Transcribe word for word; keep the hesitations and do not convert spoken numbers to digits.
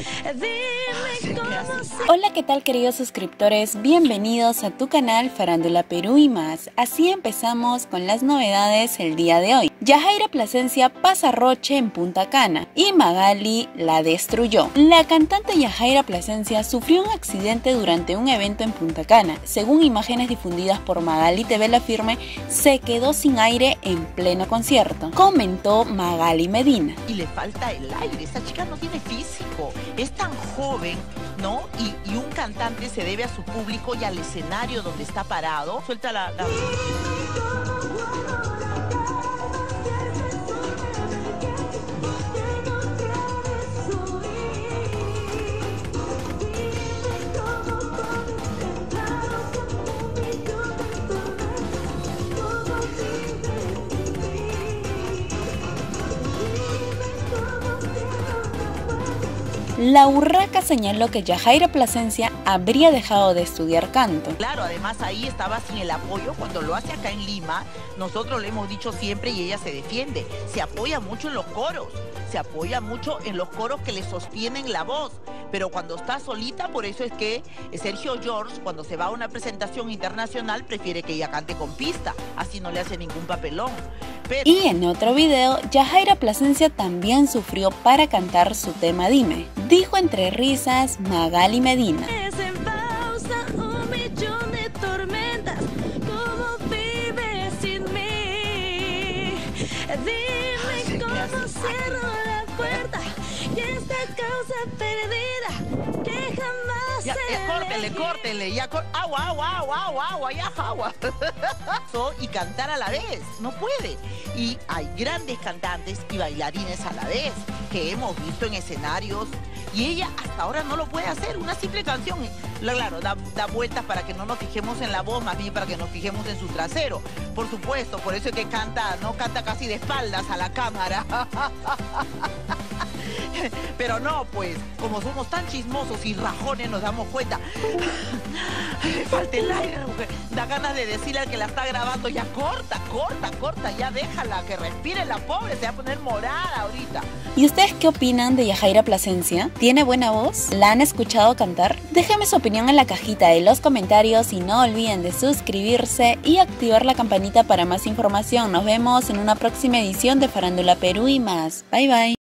Hola, ¿qué tal, queridos suscriptores? Bienvenidos a tu canal Farándula Perú y más. Así empezamos con las novedades el día de hoy. Yajaira Plasencia pasa roche en Punta Cana y Magali la destruyó. La cantante Yajaira Plasencia sufrió un accidente durante un evento en Punta Cana. Según imágenes difundidas por Magali T V La Firme, se quedó sin aire en pleno concierto, comentó Magali Medina. Y le falta el aire, esta chica no tiene físico, es tan joven, ¿no? Y, y un cantante se debe a su público y al escenario donde está parado. Suelta la... la... La urraca señaló que Yajaira Plasencia habría dejado de estudiar canto. Claro, además ahí estaba sin el apoyo. Cuando lo hace acá en Lima, nosotros lo hemos dicho siempre y ella se defiende. Se apoya mucho en los coros, se apoya mucho en los coros que le sostienen la voz. Pero cuando está solita, por eso es que Sergio George, cuando se va a una presentación internacional, prefiere que ella cante con pista. Así no le hace ningún papelón. Pero... Y en otro video, Yajaira Plasencia también sufrió para cantar su tema Dime. Dijo entre risas Magali Medina. Es en pausa un millón de tormentas. ¿Cómo vives sin mí? Dime cómo cierro la puerta y esta causa perdida que jamás Ya, se ya, córtele, córtele, ya, cor... agua, agua, agua, agua, agua, ya, agua. Y cantar a la vez, no puede. Y hay grandes cantantes y bailarines a la vez que hemos visto en escenarios y ella hasta ahora no lo puede hacer, una simple canción. Claro, da, da vueltas para que no nos fijemos en la voz, más bien para que nos fijemos en su trasero. Por supuesto, por eso es que canta, no canta casi de espaldas a la cámara. Pero no, pues, como somos tan chismosos y rajones nos damos cuenta. Falta el aire, mujer. Da ganas de decirle al que la está grabando, ya corta, corta, corta, ya déjala, que respire la pobre, se va a poner morada ahorita. ¿Y ustedes qué opinan de Yajaira Plasencia? ¿Tiene buena voz? ¿La han escuchado cantar? Déjenme su opinión en la cajita de los comentarios y no olviden de suscribirse y activar la campanita para más información. Nos vemos en una próxima edición de Farándula Perú y más. Bye bye.